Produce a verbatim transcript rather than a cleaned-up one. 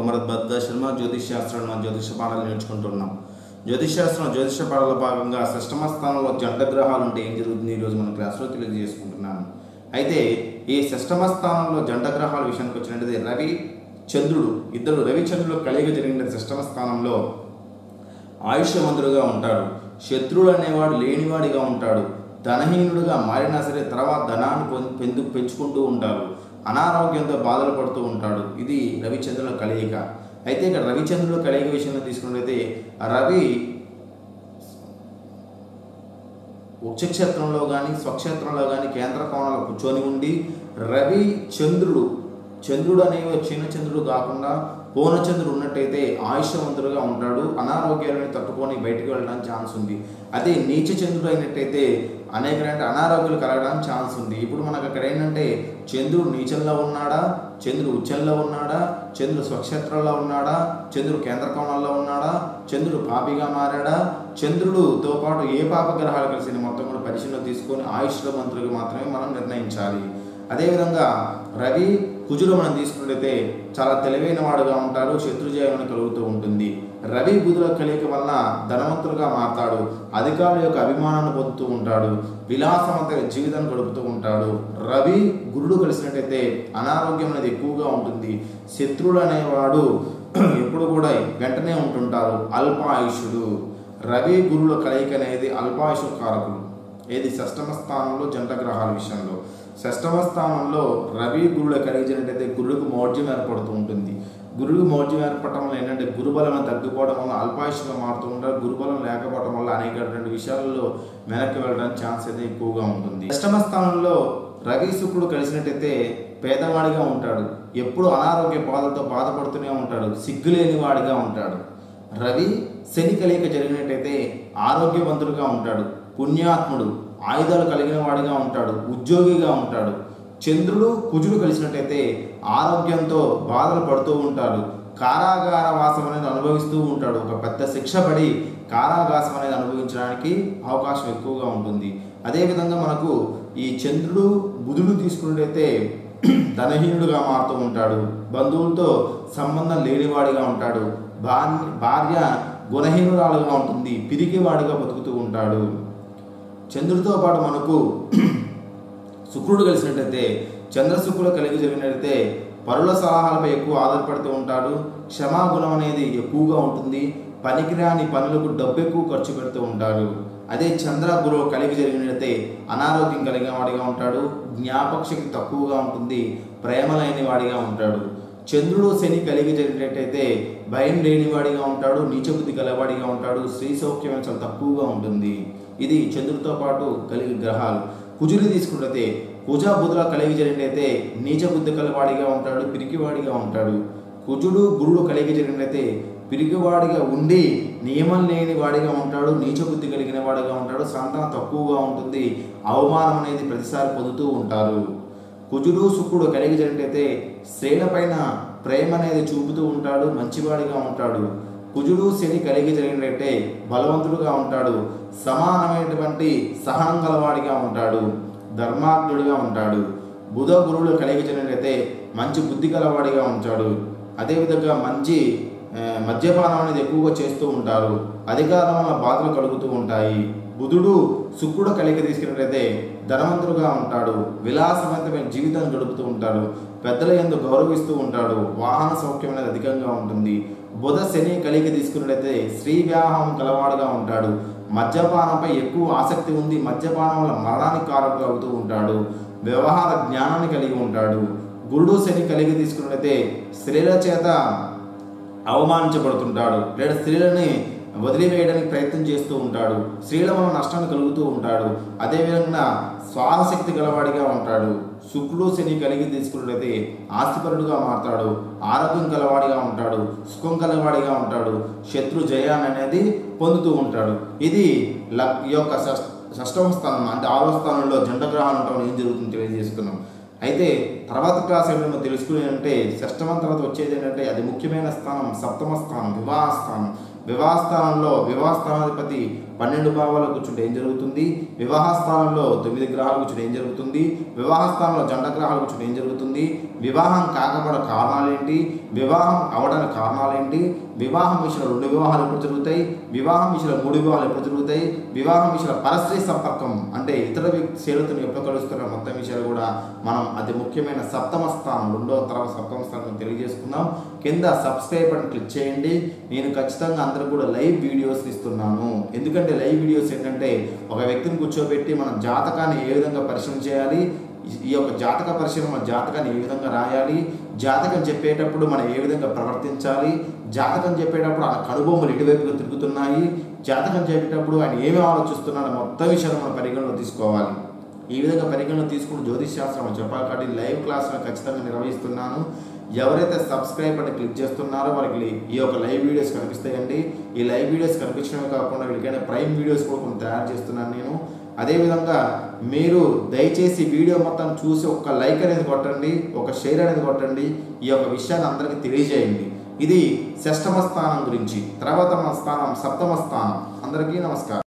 Doctor Bharadwaj Sharma జ్యోతిష్ శాస్త్రంలో జ్యోతిష పాఠాలు నేర్చుకుంటున్నాం. జ్యోతిష్ శాస్త్రం జ్యోతిష పాఠాల భాగంగా షష్టమ స్థానంలో జంట గ్రహాలు ఉంటే ఏం జరుగుతుంది ఈరోజు మన క్లాస్లో తెలియజేసుకుంటున్నాను. అయితే ఈ షష్టమ స్థానంలో జంట గ్రహాల విషయానికి వచ్చినట్లయితే రవి చంద్రుడు ఇద్దరు రవి చంద్రుడు కలిగి జరిగిన షష్టమ స్థానంలో ఆయుష్యవంతుడుగా ఉంటాడు. శత్రువుడు అనేవాడు లేనివాడిగా ఉంటాడు. ధనహీనుడుగా మారినా సరే తర్వాత ధనాన్ని పెందు పెంచుకుంటూ ఉంటాడు. అనారోగ్యంతో బాధలు పడుతూ ఉంటాడు. ఇది రవిచంద్రుల కలయిక. అయితే ఇక్కడ రవిచంద్రుల కలయిక విషయంలో తీసుకున్నట్లయితే రవి ఉచ్చక్షేత్రంలో కానీ స్వక్షేత్రంలో కానీ కేంద్ర కోణంలో కూర్చొని ఉండి రవి చంద్రుడు చంద్రుడు అనేవి చిన్న చంద్రుడు కాకుండా పూర్ణచంద్రుడు ఉన్నట్టయితే ఆయుష్యవంతుడుగా ఉంటాడు. అనారోగ్యాలను తట్టుకొని బయటకు వెళ్ళడానికి ఛాన్స్ ఉంది. అదే నీచ చంద్రుడు అయినట్టయితే అనేక అనారోగ్యాలు కలగడానికి ఛాన్స్ ఉంది. ఇప్పుడు మనకు అక్కడ ఏంటంటే చంద్రుడు నీచంలో ఉన్నాడా, చంద్రుడు ఉచ్చంలో ఉన్నాడా, చంద్రుడు స్వక్షేత్రంలో ఉన్నాడా, చంద్రుడు కేంద్ర కోణంలో ఉన్నాడా, చంద్రుడు పాపిగా మారాడా, చంద్రుడుతో పాటు ఏ పాప గ్రహాలు కలిసి మొత్తం కూడా పరిశీలన తీసుకొని ఆయుష్యవంతులుగా మాత్రమే మనం నిర్ణయించాలి. అదేవిధంగా రవి కుజుడు మనం తీసుకున్నట్లయితే చాలా తెలివైన వాడుగా ఉంటాడు. శత్రుజయం కలుగుతూ ఉంటుంది. రవి బుధుల కలయిక వలన ధనవంతులుగా మారతాడు. అధికారుల యొక్క అభిమానాన్ని పొందుతూ ఉంటాడు. విలాసవంతమైన జీవితాన్ని గడుపుతూ ఉంటాడు. రవి గురుడు కలిసినట్టయితే అనారోగ్యం అనేది ఎక్కువగా ఉంటుంది. శత్రువులు అనేవాడు ఎప్పుడు కూడా వెంటనే ఉంటుంటారు. అల్పాయుషుడు. రవి గురువుల కలయిక అనేది అల్పాయుషు కారకులు. ఏది షష్టమ స్థానంలో జంట గ్రహాల విషయంలో షష్టమ స్థానంలో రవి గురువుల కలిగించినట్టయితే గురువుకు మౌఢ్యం ఏర్పడుతూ ఉంటుంది. గురువుకు మౌఢ్యం ఏర్పడటం వల్ల ఏంటంటే గురుబలం తగ్గిపోవడం వల్ల అల్పాయుషుగా మారుతూ ఉంటారు. గురుబలం లేకపోవడం వల్ల అనేక రెండు విషయాలలో వెనక్కి వెళ్ళడానికి ఛాన్స్ అయితే ఎక్కువగా ఉంటుంది. షష్టమ స్థానంలో రవి శుక్రుడు కలిసినట్టయితే పేదవాడిగా ఉంటాడు. ఎప్పుడు అనారోగ్య బాధలతో బాధపడుతూనే ఉంటాడు. సిగ్గులేని వాడిగా ఉంటాడు. రవి శని కలయిక జరిగినట్టయితే ఆరోగ్యవంతుడుగా ఉంటాడు. పుణ్యాత్ముడు, ఆయుధాలు కలిగిన వాడిగా ఉంటాడు. ఉద్యోగిగా ఉంటాడు. చంద్రుడు కుజుడు కలిసినట్టయితే ఆరోగ్యంతో బాధలు పడుతూ ఉంటాడు. కారాగార వాసం అనేది అనుభవిస్తూ ఉంటాడు. ఒక పెద్ద శిక్ష పడి కారాగాసం అనేది అనుభవించడానికి అవకాశం ఎక్కువగా ఉంటుంది. అదేవిధంగా మనకు ఈ చంద్రుడు బుధుడు తీసుకున్నట్టయితే ధనహీనుడుగా మారుతూ ఉంటాడు. బంధువులతో సంబంధం లేనివాడిగా ఉంటాడు. భార్య భార్య గుణహీనురాలుగా ఉంటుంది. పిరికివాడిగా బతుకుతూ ఉంటాడు. చంద్రుడితో పాటు మనకు శుక్రుడు కలిసినట్టయితే చంద్ర శుక్రుడు కలిగి జరిగినట్టయితే పరుల సలహాలపై ఎక్కువ ఆధారపడుతూ ఉంటాడు. క్షమాగుణం అనేది ఎక్కువగా ఉంటుంది. పనికిరాని పనులకు డబ్బు ఎక్కువ ఖర్చు పెడుతూ ఉంటాడు. అదే చంద్ర గురువు కలిగి జరిగినట్టయితే అనారోగ్యం కలిగిన వాడిగా ఉంటాడు. జ్ఞాపక శక్తి తక్కువగా ఉంటుంది. ప్రేమ లేని వాడిగా ఉంటాడు. చంద్రుడు శని కలిగి జరిగినట్టయితే భయం లేనివాడిగా ఉంటాడు. నీచబుద్ధి గలవాడిగా ఉంటాడు. స్త్రీ సౌఖ్యం చాలా తక్కువగా ఉంటుంది. ఇది చంద్రుడితో పాటు కలిగి గ్రహాలు. కుజుడు తీసుకుంటే కుజ బుధుల కలిగి జరిగినట్టయితే నీచ బుద్ధి కలవాడిగా ఉంటాడు. పిరికివాడిగా ఉంటాడు. కుజుడు గురుడు కలిగి జరిగినట్టయితే పిరికివాడిగా ఉండి నియమం లేని వాడిగా ఉంటాడు. నీచ బుద్ధి కలిగిన వాడిగా ఉంటాడు. సంతానం తక్కువగా ఉంటుంది. అవమానం అనేది ప్రతిసారి పొందుతూ ఉంటారు. కుజుడు శుక్రుడు కలిగి జరిగినట్టయితే స్త్రీల పైన ప్రేమ అనేది చూపుతూ ఉంటాడు. మంచివాడిగా ఉంటాడు. కుజుడు శని కలిగి జరిగినట్టే బలవంతుడుగా ఉంటాడు. సమానమైనటువంటి సహనం గలవాడిగా ఉంటాడు. ధర్మాత్ముడిగా ఉంటాడు. బుధ గురువులు కలిగి జరిగినట్లయితే మంచి బుద్ధి గలవాడిగా ఉంటాడు. అదేవిధంగా మంచి మద్యపానం అనేది ఎక్కువగా చేస్తూ ఉంటారు. అధికారం వల్ల బాధలు కలుగుతూ ఉంటాయి. బుధుడు శుక్రుడు కలిగి తీసుకున్నట్లయితే ధనవంతుడుగా ఉంటాడు. విలాసవంతమైన జీవితాన్ని గడుపుతూ ఉంటాడు. పెద్దల యందు గౌరవిస్తూ ఉంటాడు. వాహన సౌఖ్యం అనేది అధికంగా ఉంటుంది. బుధ శని కలిగి తీసుకున్నట్లయితే స్త్రీ వ్యాహం కలవాడుగా ఉంటాడు. మద్యపానంపై ఎక్కువ ఆసక్తి ఉంది. మద్యపానం వల్ల మరణానికి కారకులు అవుతూ ఉంటాడు. వ్యవహార జ్ఞానాన్ని కలిగి ఉంటాడు. గురుడు శని కలిగి తీసుకున్నట్లయితే స్త్రీల చేత అవమానించబడుతుంటాడు. లేదా స్త్రీలని వదిలివేయడానికి ప్రయత్నం చేస్తూ ఉంటాడు. స్త్రీల వల్ల నష్టాన్ని కలుగుతూ ఉంటాడు. అదేవిధంగా స్వాహశక్తి గలవాడిగా ఉంటాడు. శుక్రుడు శని కలిగి తీసుకున్నట్లయితే ఆస్తిపరుడుగా మారతాడు. ఆరోగ్యం గలవాడిగా ఉంటాడు. సుఖం గలవాడిగా ఉంటాడు. శత్రు జయాన్ని అనేది పొందుతూ ఉంటాడు. ఇది ఈ యొక్క షష్టమ స్థానం అంటే ఆరో స్థానంలో జంట గ్రహాలు ఉంటాం ఏం జరుగుతుందో తెలియజేసుకున్నాం. అయితే తర్వాత క్లాస్ ఏమైనా తెలుసుకునేదంటే షష్టమం తర్వాత వచ్చేది ఏంటంటే అది ముఖ్యమైన స్థానం సప్తమ స్థానం వివాహ స్థానం. వివాహ స్థానంలో వివాహ స్థానాధిపతి పన్నెండు భావాలు కూర్చుంటే ఏం జరుగుతుంది, వివాహ స్థానంలో తొమ్మిది గ్రహాలు కూర్చుంటే ఏం జరుగుతుంది, వివాహ స్థానంలో జంట గ్రహాలు కూర్చుంటే ఏం జరుగుతుంది, వివాహం కాకపోవడం కారణాలు ఏంటి, వివాహం అవడానికి కారణాలు ఏంటి, వివాహం విషయంలో రెండు వివాహాలు ఎప్పుడు జరుగుతాయి, వివాహం విషయంలో మూడు వివాహాలు ఎప్పుడు జరుగుతాయి, వివాహం విషయంలో పరస్త్రీ సంపర్కం అంటే ఇతర వ్యక్తి చేతులను ఎప్పుడు కలుస్తున్న మొత్తం విషయాలు కూడా మనం అతి ముఖ్యమైన సప్తమ స్థానం రెండో తరగతి సప్తమ స్థానం తెలియజేసుకుందాం. కింద సబ్స్క్రైబ్ అని క్లిక్ చేయండి. నేను ఖచ్చితంగా అందరూ కూడా లైవ్ వీడియోస్ ఇస్తున్నాను. ఎందుకంటే లైవ్ వీడియోస్ ఏంటంటే ఒక వ్యక్తిని కూర్చోబెట్టి మనం జాతకాన్ని ఏ విధంగా పరిశీలన చేయాలి, ఈ యొక్క జాతక పరిశీలన మన జాతకాన్ని ఏ విధంగా రాయాలి, జాతకం చెప్పేటప్పుడు మనం ఏ విధంగా ప్రవర్తించాలి, జాతకం చెప్పేటప్పుడు ఆయన కనుబొమ్మలు ఎటువైపుగా తిరుగుతున్నాయి, జాతకం చెప్పేటప్పుడు ఆయన ఏమి ఆలోచిస్తున్నాడో మొత్తం విషయాలు మనం పరిగణలో తీసుకోవాలి. ఈ విధంగా పరిగణలో తీసుకుని జ్యోతిష్ శాస్త్రం చెప్పాలి కాబట్టి లైవ్ క్లాసులు ఖచ్చితంగా నిర్వహిస్తున్నాను. ఎవరైతే సబ్స్క్రైబ్ అని క్లిక్ చేస్తున్నారో వాళ్ళకి ఈ యొక్క లైవ్ వీడియోస్ కనిపిస్తాయండి. ఈ లైవ్ వీడియోస్ కనిపించడమే కాకుండా వీళ్ళకైనా ప్రైమ్ వీడియోస్ కూడా కొన్ని తయారు చేస్తున్నాను నేను. అదేవిధంగా మీరు దయచేసి వీడియో మొత్తం చూసి ఒక లైక్ అనేది కొట్టండి, ఒక షేర్ అనేది కొట్టండి, ఈ యొక్క విషయాన్ని అందరికీ తెలియజేయండి. ఇది షష్టమ స్థానం గురించి. తర్వాత మన స్థానం సప్తమ స్థానం. అందరికీ నమస్కారం.